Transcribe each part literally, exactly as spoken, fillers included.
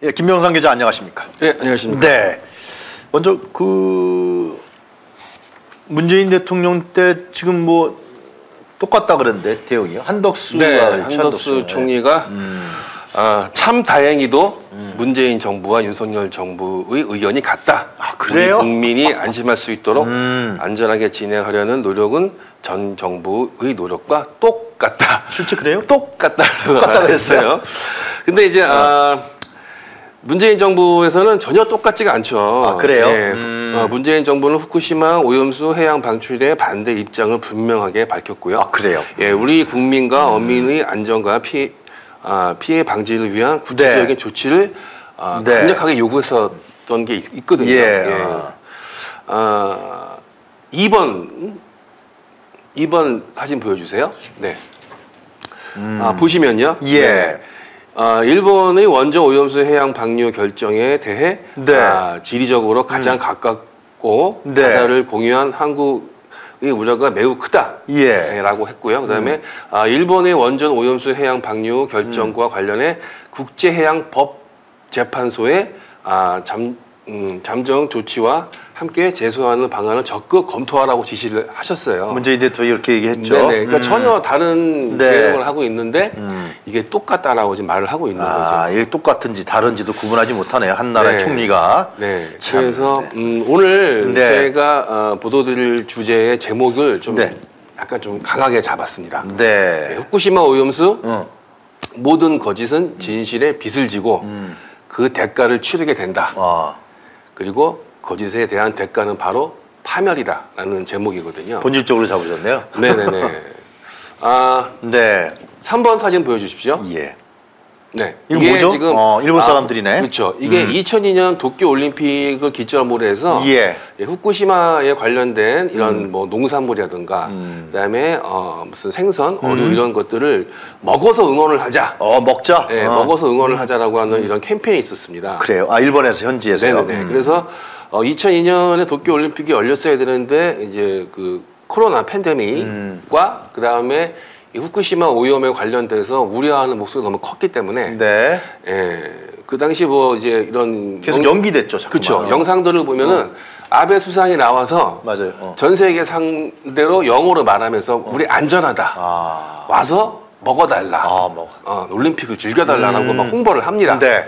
예, 김명삼 기자 안녕하십니까? 네, 안녕하십니까? 네. 먼저 그 문재인 대통령 때 지금 뭐 똑같다 그랬는데 대응이요? 한덕수 네, 한덕수 총리가 음. 아, 참 다행히도 음. 문재인 정부와 윤석열 정부의 의견이 같다. 아, 그래요? 우리 국민이 안심할 수 있도록 음. 안전하게 진행하려는 노력은 전 정부의 노력과 똑같다. 실제 그래요? 똑같다. 똑같다 그랬어요. 근데 이제 어. 아, 문재인 정부에서는 전혀 똑같지가 않죠. 아, 그래요? 네, 음. 어, 문재인 정부는 후쿠시마 오염수 해양 방출에 반대 입장을 분명하게 밝혔고요. 아, 그래요? 예, 우리 국민과 음. 어민의 안전과 피해, 아, 피해 방지를 위한 구체적인 네. 조치를 아, 네. 강력하게 요구했었던 게 있, 있거든요. 예. 예. 아, 이 번 이 번 사진 보여주세요. 네. 음. 아, 보시면요. 예. 네. 아, 일본의 원전 오염수 해양 방류 결정에 대해 네. 아, 지리적으로 가장 음. 가깝고 네. 바다를 공유한 한국의 우려가 매우 크다라고 예. 했고요. 그다음에 음. 아, 일본의 원전 오염수 해양 방류 결정과 음. 관련해 국제해양법재판소에 아, 잠, 음, 잠정 조치와 함께 제소하는 방안을 적극 검토하라고 지시를 하셨어요. 문재인 대통령이 이렇게 얘기했죠. 네네. 그러니까 음. 전혀 다른 네. 대응을 하고 있는데 음. 이게 똑같다라고 지금 말을 하고 있는 아, 거죠. 이게 똑같은지 다른지도 구분하지 못하네요. 한 나라의 네. 총리가. 네. 참, 그래서 네. 음, 오늘 네. 제가 어, 보도드릴 주제의 제목을 좀 네. 약간 좀 강하게 잡았습니다. 네. 네, 후쿠시마 오염수 어. 모든 거짓은 진실의 빚을 지고 음. 그 대가를 치르게 된다. 아. 그리고 거짓에 대한 대가는 바로 파멸이다라는 제목이거든요. 본질적으로 잡으셨네요. 네네네. 아, 네. 삼 번 사진 보여주십시오. 예. 네. 이거 이게 뭐죠? 지금 어, 일본 사람들이네. 아, 그렇죠. 이게 음. 이천이 년 도쿄 올림픽을 기점으로 해서 예. 후쿠시마에 관련된 이런 음. 뭐 농산물이라든가 음. 그다음에 어, 무슨 생선, 어류 음. 이런 것들을 먹어서 응원을 하자. 어, 먹자. 네, 어. 먹어서 응원을 하자라고 하는 이런 캠페인이 있었습니다. 그래요. 아, 일본에서 현지에서요. 네네. 음. 그래서 어, 이천이 년에 도쿄 올림픽이 열렸어야 되는데 이제 그 코로나 팬데믹과 음. 그 다음에 이 후쿠시마 오염에 관련돼서 우려하는 목소리가 너무 컸기 때문에 네. 예, 그 당시 뭐 이제 이런 계속 영, 연기됐죠. 그렇죠. 어. 영상들을 보면은 어. 아베 수상이 나와서 맞아요. 어. 전 세계 상대로 영어로 말하면서 어. 우리 안전하다. 아. 와서 먹어달라. 아, 뭐. 어, 올림픽을 즐겨달라고 음. 막 홍보를 합니다. 네.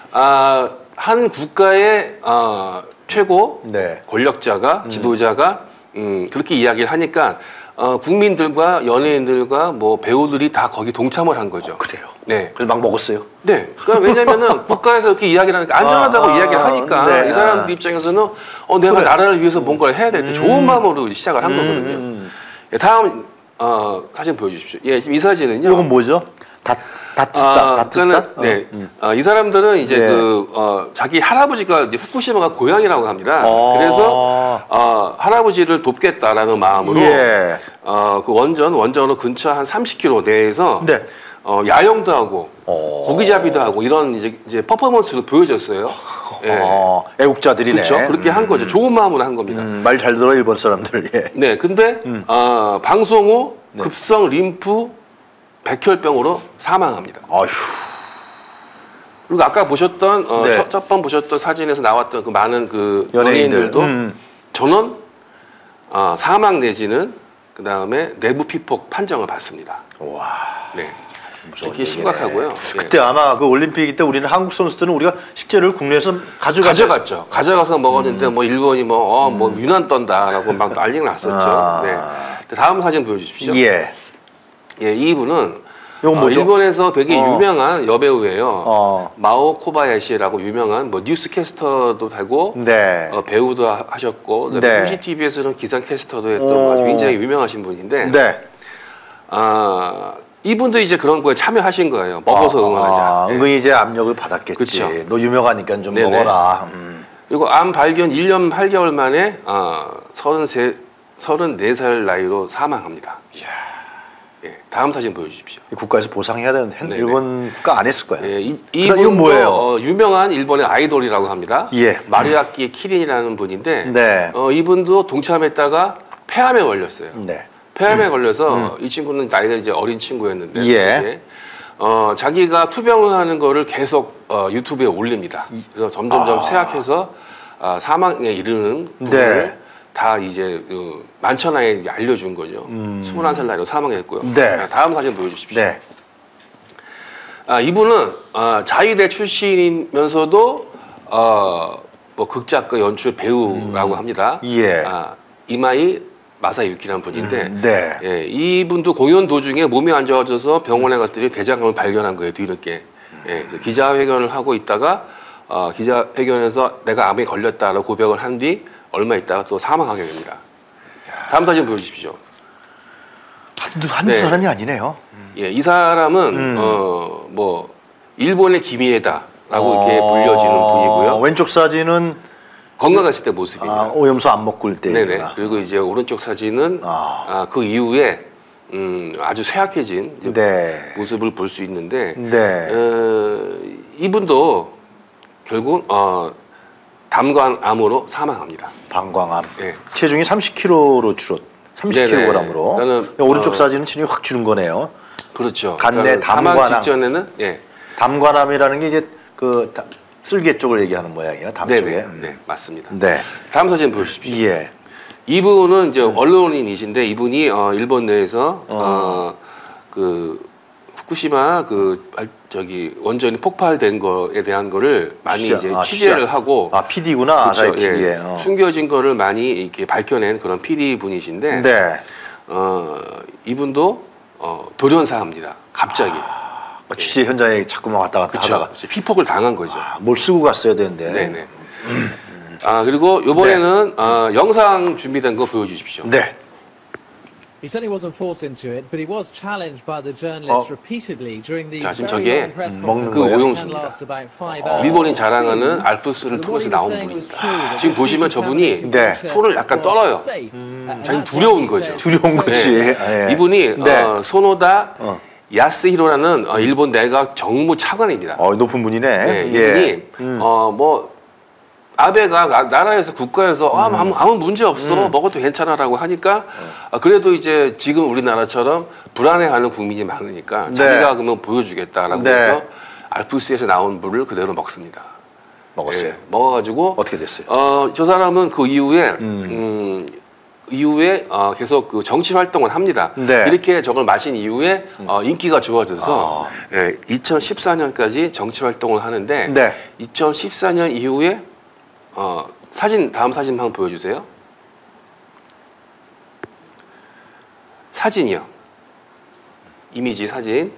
아, 한 국가의 어, 최고 네. 권력자가 음. 지도자가 음, 그렇게 이야기를 하니까 어, 국민들과 연예인들과 뭐 배우들이 다 거기 동참을 한 거죠. 어, 그래요. 네. 그래서 막 먹었어요. 네. 그러니까 왜냐면은 국가에서 이렇게 이야기를 하니까 안전하다고 아, 이야기를 하니까 네. 이 사람들 입장에서는 어 내가 그래. 나라를 위해서 뭔가를 해야 될 때 음. 좋은 마음으로 시작을 한 거거든요. 음. 예, 다음 어, 사진 보여주십시오. 예, 지금 이 사진은요. 이건 뭐죠? 다 다트다. 아, 다트다. 그러니까, 네. 어. 음. 아, 이 사람들은 이제 네. 그 어, 자기 할아버지가 이제 후쿠시마가 고향이라고 합니다. 어. 그래서 어, 할아버지를 돕겠다라는 마음으로 예. 어, 그 원전 원전으로 근처 한 삼십 킬로미터 내에서 네. 어, 야영도 하고 어. 고기잡이도 하고 이런 이제, 이제 퍼포먼스를 보여줬어요. 예. 어, 애국자들이네. 그렇죠. 그렇게 한 거죠. 좋은 마음으로 한 겁니다. 음, 말 잘 들어 일본 사람들. 예. 네, 근데 음. 어, 방송 후 네. 급성 림프 백혈병으로 사망합니다. 아휴. 그리고 아까 보셨던 어, 네. 첫, 첫번 보셨던 사진에서 나왔던 그 많은 그 연예인들. 연예인들도 음. 전원 어, 사망 내지는 그 다음에 내부 피폭 판정을 받습니다. 와. 네, 무서운 이게 얘기네. 심각하고요. 그때 예. 아마 그 올림픽 때 우리는 한국 선수들은 우리가 식재를 국내에서 가져갔죠. 가져갔죠. 가져가서 먹었는데 음. 뭐 일본이 뭐, 어, 뭐 유난 떤다라고 막 난리가 났었죠. 아. 네. 다음 사진 보여주십시오. 예. 예, 이분은 이건 어, 뭐죠? 일본에서 되게 어. 유명한 여배우예요. 어. 마오 코바야시라고 유명한 뭐 뉴스캐스터도 되고 네. 어, 배우도 하, 하셨고 네. 엠씨티비에서는 기상캐스터도 했던 오. 아주 굉장히 유명하신 분인데 네. 아, 이분도 이제 그런 거에 참여하신 거예요. 먹어서 아, 응원하자. 아, 네. 은근히 이제 압력을 받았겠지. 그쵸. 너 유명하니까 좀 네네. 먹어라. 음. 그리고 암 발견 일 년 팔 개월 만에 어, 서른세, 서른네 살 나이로 사망합니다. 이야. 예, 다음 사진 보여주십시오. 국가에서 보상해야 되는데 네네. 일본 국가 안 했을 거야. 예, 이, 그다음 이분도 이건 뭐예요? 어, 유명한 일본의 아이돌이라고 합니다. 예. 마리아키 키린이라는 분인데 네. 어, 이분도 동참했다가 폐암에 걸렸어요. 네. 폐암에 음. 걸려서 음. 이 친구는 나이가 이제 어린 친구였는데 예. 당시에, 어, 자기가 투병을 하는 거를 계속 어, 유튜브에 올립니다. 그래서 점점점 아. 쇠약해서 어, 사망에 이르는 부분을 네. 다 이제 어, 만천하에 알려준 거죠. 음. 스물한 살 나이로 사망했고요. 네. 자, 다음 사진 보여주십시오. 네. 아, 이분은 어, 자위대 출신이면서도 어, 뭐 극작가, 연출, 배우라고 합니다. 예. 아, 이마이 마사유키라는 분인데 음, 네. 예, 이분도 공연 도중에 몸이 안 좋아져서 병원에 갔더니 대장암을 발견한 거예요. 뒤늦게. 예, 이제 기자회견을 하고 있다가 어, 기자회견에서 내가 암에 걸렸다라고 고백을 한 뒤 얼마 있다가 또 사망하게 됩니다. 다음 사진 보여주십시오. 한두, 한두 네. 사람이 아니네요. 예, 이 사람은 음. 어, 뭐 일본의 기미에다라고 이렇게 어, 불려지는 분이고요. 왼쪽 사진은 건강했을 때 모습입니다. 아, 오염수 안 먹고 일 때. 네네. 그리고 이제 오른쪽 사진은 아. 아, 그 이후에 음, 아주 쇠약해진 이제 네. 모습을 볼 수 있는데 네. 어, 이분도 결국 어, 담관암으로 사망합니다. 방광암. 네. 체중이 삼십 킬로그램로 줄었. 삼십 킬로그램으로. 나는, 오른쪽 어, 사진은 체중이 확 줄은 거네요. 그렇죠. 간내 그러니까 사망 담관암. 직전에는 예. 담관암이라는 게 이제 그 다- 쓸개 쪽을 얘기하는 모양이에요. 담 네네. 쪽에. 네, 음. 네, 맞습니다. 네. 다음 사진 보여주십시오. 예. 이분은 이제 언론인이신데 이분이 어, 일본 내에서 어. 어, 그 후쿠시마 그 발- 저기 원전이 폭발된 거에 대한 거를 많이 취재- 이제 아, 취재를 취재. 하고 아, 피디구나. 아사히 그렇죠. 티비에. 예, 어. 숨겨진 거를 많이 이렇게 밝혀낸 그런 피디 분이신데 네. 어, 이분도 어, 돌연사합니다. 갑자기. 어, 취재 현장에 자꾸만 왔다 갔다 그렇죠. 하다가 피폭을 당한 거죠. 아, 뭘 쓰고 갔어야 되는데. 네네. 아 그리고 이번에는 어, 영상 준비된 거 보여주십시오. 네. He certainly wasn't forced into it, but he was challenged by the journalists 어. repeatedly during these 자, 지금 very 저게 long press 음, 먹는 그 conferences 거예요? that 오용수입니다. last about five hours. 일본인 자랑하는 알프스를 통해서 나온 분입니다. 지금 보시면 저분이 네. 손을 약간 떨어요. 자기 두려운 거죠. 두려운 거지. 네. 예. 이분이 네. 어, 소노다 어. 야스히로라는 어, 일본 내각 정무 차관입니다. 어, 높은 분이네. 네, 예. 이분이 음. 어, 뭐 아베가 나- 나라에서 국가에서 아, 아무, 아무 문제 없어 먹어도 괜찮아라고 하니까 아, 그래도 이제 지금 우리나라처럼 불안해하는 국민이 많으니까 네. 자기가 그러면 보여주겠다라고 네. 해서 알프스에서 나온 물을 그대로 먹습니다. 먹었어요. 예, 먹어가지고 어떻게 됐어요? 어, 저 사람은 그 이후에 음. 음, 이후에 어, 계속 그 정치 활동을 합니다. 네. 이렇게 저걸 마신 이후에 어, 인기가 좋아져서 아. 예, 이천십사 년까지 정치 활동을 하는데 네. 이천십사 년 이후에 어, 사진 다음 사진 한번 보여주세요. 사진이요. 이미지 사진.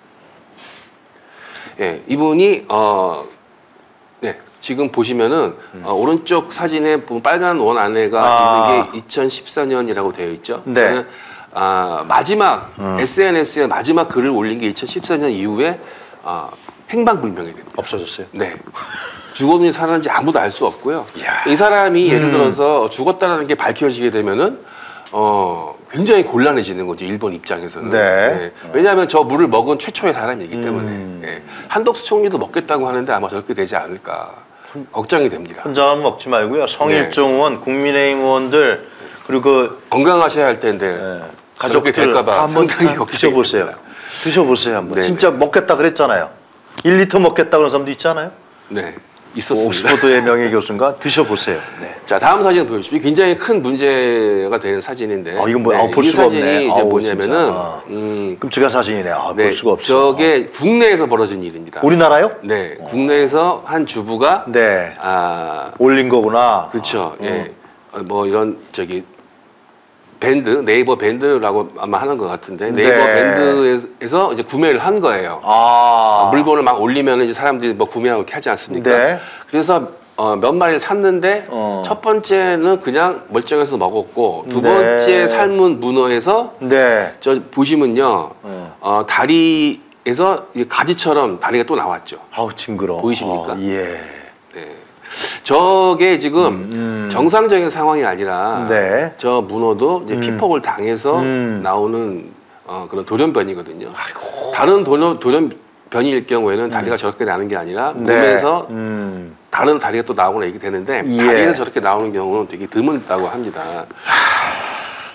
예, 이분이 어, 네, 지금 보시면은 어, 오른쪽 사진에 보면 빨간 원 안에가 아. 있는 게 이천십사 년이라고 되어 있죠. 네. 그러니까, 아, 마지막 음. 에스엔에스에 마지막 글을 올린 게 이천십사 년 이후에 아, 행방불명이 됩니다. 없어졌어요. 네. 죽었는지 살았는지 아무도 알 수 없고요. 이야. 이 사람이 예를 음. 들어서 죽었다는 게 밝혀지게 되면은 어 굉장히 곤란해지는 거죠. 일본 입장에서는. 네. 왜냐하면 저 물을 먹은 최초의 사람이기 때문에 음. 예. 한덕수 총리도 먹겠다고 하는데 아마 저렇게 되지 않을까 걱정이 됩니다. 혼자만 먹지 말고요. 성일종 네. 의원, 국민의힘 의원들 그리고 그 건강하셔야 할 텐데 예, 저렇게 가족들 될까봐 한번 상당히 다 걱정이 드셔보세요. 됩니다. 드셔보세요 한번. 네, 진짜 먹겠다 그랬잖아요. 일 리터 먹겠다 그런 사람도 있잖아요. 네, 있었습니다. 옥스퍼드의 명예 교수인가 드셔보세요. 네. 자 다음 사진 보여주십시오. 굉장히 큰 문제가 되는 사진인데. 아, 이건 뭐야? 아, 볼 이 수가 사진이 없네. 이제 아우, 뭐냐면은 진짜. 아. 음, 끔찍한 사진이네. 아, 네, 볼 수가 없어. 저게 국내에서 벌어진 일입니다. 아. 우리나라요? 네, 국내에서 한 주부가 네. 아 올린 거구나. 그렇죠. 아, 예, 어, 뭐 이런 저기 밴드 네이버 밴드라고 아마 하는 것 같은데 네이버 네. 밴드에서 이제 구매를 한 거예요. 아. 물건을 막 올리면 이제 사람들이 뭐 구매하고 이렇게 하지 않습니까? 네. 그래서 어, 몇 마리를 샀는데 어. 첫 번째는 그냥 멀쩡해서 먹었고 두 네. 번째 삶은 문어에서 네. 저 보시면요 어. 어, 다리에서 이 가지처럼 다리가 또 나왔죠. 아우 징그러. 보이십니까? 아, 예. 네. 저게 지금 음, 음. 정상적인 상황이 아니라 네. 저 문어도 이제 음. 피폭을 당해서 음. 나오는 어, 그런 돌연변이거든요. 아이고. 다른 돌연, 돌연변이일 경우에는 다리가 저렇게 나는 게 아니라 네. 몸에서 음. 다른 다리가 또 나오거나 이렇게 되는데 예. 다리에서 저렇게 나오는 경우는 되게 드물다고 합니다.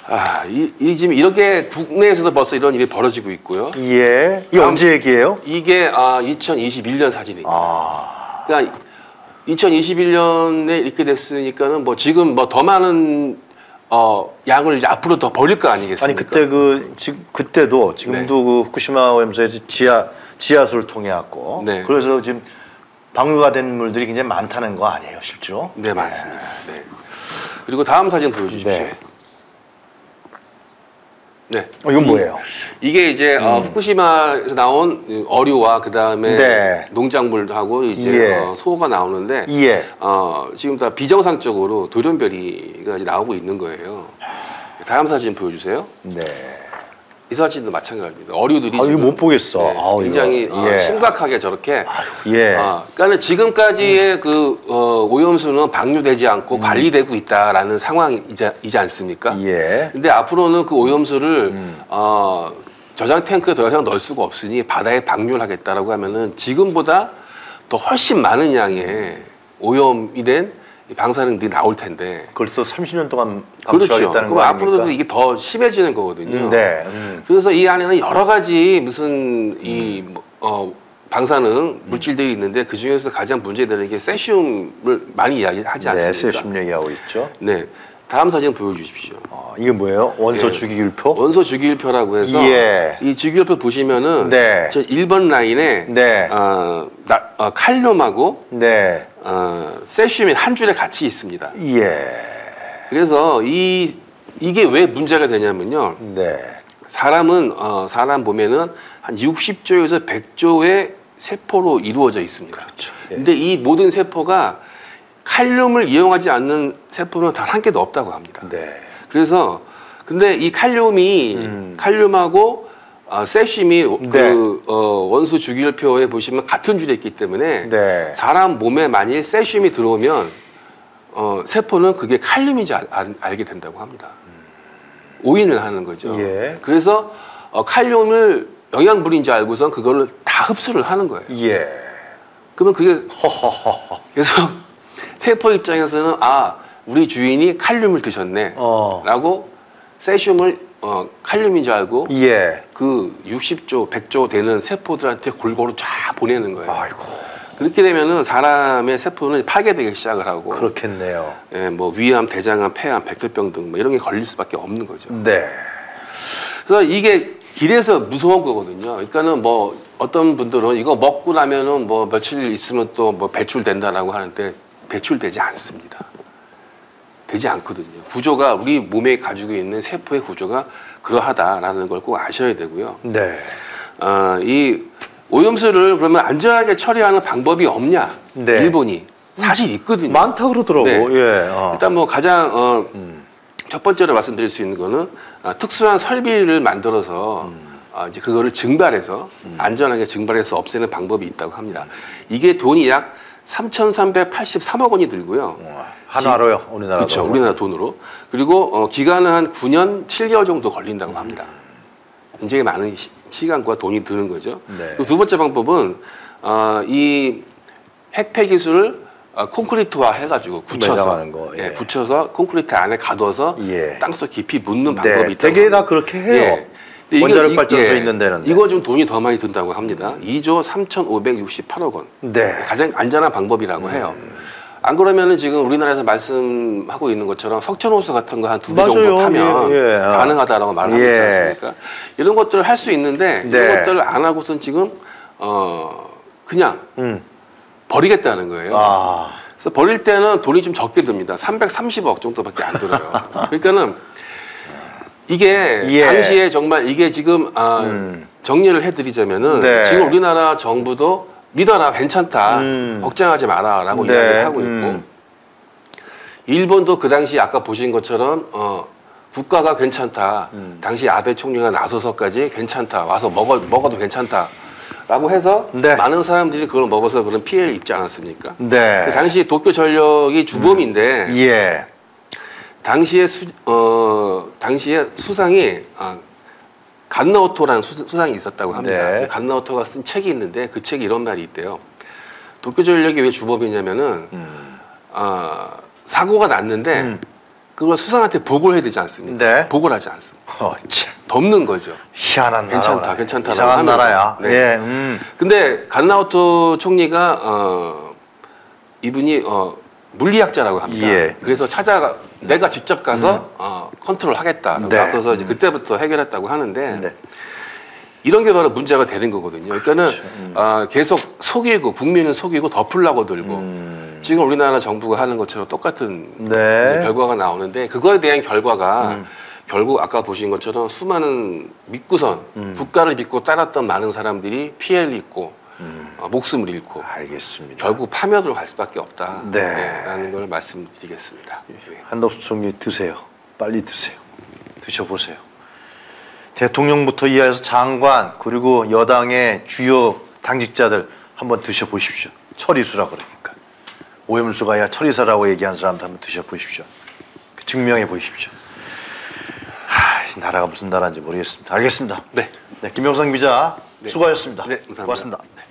아, 이, 이 지금 이렇게 국내에서도 벌써 이런 일이 벌어지고 있고요. 예. 이게 다음- 언제 얘기예요? 이게 아, 이천이십일 년 사진입니다. 아. 그러니까 이천이십일 년에 이렇게 됐으니까는 뭐 지금 뭐 더 많은 어, 양을 이제 앞으로 더 벌릴 거 아니겠습니까? 아니 그때 그 지금 그때도 지금도 네. 그 후쿠시마 오염수에서 지하 지하수를 통해 왔고 네. 그래서 지금 방류가 된 물들이 굉장히 많다는 거 아니에요, 실제로? 네, 맞습니다. 네. 그리고 다음 사진 보여주십시오. 네. 네. 어, 이건 뭐예요? 이게 이제 어, 후쿠시마에서 나온 어류와 그 다음에 네. 농작물하고 이제 예. 어, 소가 나오는데 예. 어, 지금 다 비정상적으로 돌연변이가 이제 나오고 있는 거예요. 다음 사진 보여주세요. 네. 이 사진도 마찬가지입니다. 어류들이 아, 이거 지금, 못 보겠어. 네, 아우, 굉장히 이거. 어, 예. 심각하게 저렇게 아유, 예. 어, 그러니까 지금까지의 그 어, 오염수는 방류되지 않고 음. 관리되고 있다라는 상황이지 이지 않습니까? 예. 근데 앞으로는 그 오염수를 음. 어, 저장 탱크에 더 이상 넣을 수가 없으니 바다에 방류를 하겠다라고 하면은 지금보다 더 훨씬 많은 양의 오염이 된 방사능들이 나올 텐데. 그걸 또 삼십 년 동안 그렇죠. 감수하겠다는 그럼 거 앞으로도 아닙니까? 이게 더 심해지는 거거든요. 음, 네. 음. 그래서 이 안에는 여러 가지 무슨 이 뭐, 어, 방사능 물질들이 있는데 그 중에서 가장 문제되는 게 세슘을 많이 이야기하지 네, 않습니까? 세슘 얘기하고 있죠. 네. 다음 사진 보여주십시오. 어, 이게 뭐예요? 원소 예. 주기율표? 원소 주기율표라고 해서 예. 이 주기율표 보시면은 네. 저 일 번 라인에 네. 어, 나, 어, 칼륨하고 네. 어, 세슘이 한 줄에 같이 있습니다. 예. 그래서 이 이게 왜 문제가 되냐면요. 네. 사람은 어, 사람 몸에는 한 육십 조에서 백 조의 세포로 이루어져 있습니다. 그렇죠. 예. 근데 이 모든 세포가 칼륨을 이용하지 않는 세포는 단 한 개도 없다고 합니다. 네. 그래서 근데 이 칼륨이 음. 칼륨하고 어, 세슘이 네. 그 어, 원소 주기율표에 보시면 같은 줄에 있기 때문에 네. 사람 몸에 만일 세슘이 들어오면 어, 세포는 그게 칼륨인지 알, 알, 알게 된다고 합니다. 오인을 하는 거죠. 예. 그래서 어, 칼륨을 영양분인지 알고선 그거를 다 흡수를 하는 거예요. 예. 그러면 그게 허허허허. 그래서 세포 입장에서는 아 우리 주인이 칼륨을 드셨네 어. 라고 세슘을 어, 칼륨인 줄 알고 예. 그 육십 조, 백 조 되는 세포들한테 골고루 쫙 보내는 거예요. 아이고. 그렇게 되면은 사람의 세포는 파괴되기 시작을 하고 그렇겠네요. 예, 뭐 위암, 대장암, 폐암, 백혈병 등 뭐 이런 게 걸릴 수밖에 없는 거죠. 네. 그래서 이게 길에서 무서운 거거든요. 그러니까는 뭐 어떤 분들은 이거 먹고 나면은 뭐 며칠 있으면 또 뭐 배출된다라고 하는데 배출되지 않습니다. 되지 않거든요. 구조가 우리 몸에 가지고 있는 세포의 구조가 그러하다라는 걸 꼭 아셔야 되고요. 네. 어, 이 오염수를 그러면 안전하게 처리하는 방법이 없냐? 네. 일본이 사실 있거든요. 많다 그러더라고. 네. 예. 어. 일단 뭐 가장 어, 음. 첫 번째로 말씀드릴 수 있는 거는 아, 특수한 설비를 만들어서 음. 아, 이제 그거를 증발해서 안전하게 증발해서 없애는 방법이 있다고 합니다. 이게 돈이 약 삼천삼백팔십삼억 원이 들고요. 어, 한화로요, 우리나라. 그렇죠. 우리나라 돈으로. 그리고 어, 기간은 한 구 년 칠 개월 정도 걸린다고 합니다. 굉장히 많은 시, 시간과 돈이 드는 거죠. 네. 그리고 두 번째 방법은 어, 이 핵폐 기술을 어, 콘크리트화 해가지고 굳혀서 매장하는 거, 예. 예, 굳혀서 콘크리트 안에 가둬서 예. 땅속 깊이 묻는 네, 방법이 있다고 되게 다 합니다. 그렇게 해요. 예. 근데 원자력 이- 발전소 예, 있는 데는. 이거 좀 돈이 더 많이 든다고 합니다. 이조 삼천오백육십팔억 원. 네. 가장 안전한 방법이라고 해요. 안 그러면은 지금 우리나라에서 말씀하고 있는 것처럼 석천호수 같은 거 한 두 개 정도 맞아요. 타면 예, 예. 어. 가능하다라고 말을 하고 예. 있지 않습니까? 이런 것들을 할 수 있는데 네. 이런 것들을 안 하고선 지금 어 그냥 음. 버리겠다는 거예요. 아. 그래서 버릴 때는 돈이 좀 적게 듭니다. 삼백삼십억 정도밖에 안 들어요. 그러니까는 이게 예. 당시에 정말 이게 지금 아, 음. 정리를 해드리자면은 네. 지금 우리나라 정부도 믿어라 괜찮다 음. 걱정하지 마라라고 네. 이야기를 하고 있고 음. 일본도 그 당시 아까 보신 것처럼 어, 국가가 괜찮다 음. 당시 아베 총리가 나서서까지 괜찮다 와서 먹어 먹어도 괜찮다라고 해서 네. 많은 사람들이 그걸 먹어서 그런 피해를 입지 않았습니까? 네. 그 당시 도쿄 전력이 주범인데 예. 당시에 수, 어, 당시에 수상이 아, 간나오토라는 수, 수상이 있었다고 합니다. 네. 그 간나오토가 쓴 책이 있는데 그 책에 이런 말이 있대요. 도쿄 전력이 왜 주범이냐면은 음. 어, 사고가 났는데 음. 그걸 수상한테 보고를 해야 되지 않습니까? 네. 보고를 하지 않습니다. 어, 참. 덮는 거죠. 희한한 괜찮다, 나라구나. 괜찮다라고 이상한 하면서. 나라야. 네. 예. 음. 근데 간나우토 총리가 어, 이분이 어, 물리학자라고 합니다. 예. 그래서 찾아가 내가 직접 가서 어, 컨트롤 하겠다라고 네. 나서서 이제 그때부터 해결했다고 하는데 네. 이런 게 바로 문제가 되는 거거든요. 그러니까는 그렇죠. 음. 아, 계속 속이고 국민은 속이고 덮으려고 들고 음. 지금 우리나라 정부가 하는 것처럼 똑같은 네. 이제 결과가 나오는데 그거에 대한 결과가 음. 결국 아까 보신 것처럼 수많은 믿고선 음. 국가를 믿고 따랐던 많은 사람들이 피해를 입고 음. 어, 목숨을 잃고 알겠습니다. 결국 파멸으로 갈 수밖에 없다. 네. 라는 걸 말씀드리겠습니다. 네. 한덕수 총리 드세요. 빨리 드세요. 드셔보세요. 대통령부터 이하해서 장관 그리고 여당의 주요 당직자들 한번 드셔보십시오. 처리수라 그러니까. 오염수가 아니라 처리사라고 얘기한 사람도 한번 드셔보십시오. 증명해 보십시오. 하, 이 나라가 무슨 나라인지 모르겠습니다. 알겠습니다. 네. 네, 김영상 기자 네. 수고하셨습니다. 네, 감사합니다. 고맙습니다. 네.